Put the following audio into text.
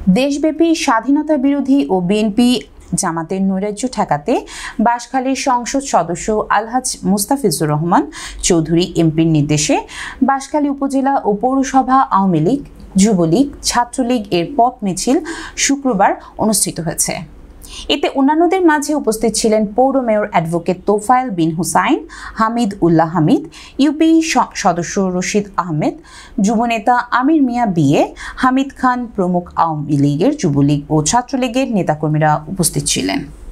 দেশব্যাপী স্বাধীনতা বিরোধী ও বিএনপি জামাতের নৈরাজ্য ঠেকাতে বাঁশখালীর সংসদ সদস্য আলহাজ মুস্তাফিজুর রহমান চৌধুরী এমপির নির্দেশে বাঁশখালী উপজেলা ও পৌরসভা আওয়ামী লীগ, যুবলীগ, ছাত্রলীগ এর পথ মিছিল শুক্রবার অনুষ্ঠিত হয়েছে। এতে অন্যান্যদের মাঝে উপস্থিত ছিলেন পৌর mayor advocate Tofail Bin Hussain, Hamid Ullah Hamid, UP সদস্য রশিদ আহমেদ, যুবনেতা আমির মিয়া বিএ, হামিদ খান প্রমুখ আওয়ামী লীগের, যুবলীগ ও ছাত্রলীগের নেতাকর্মীরা উপস্থিত ছিলেন।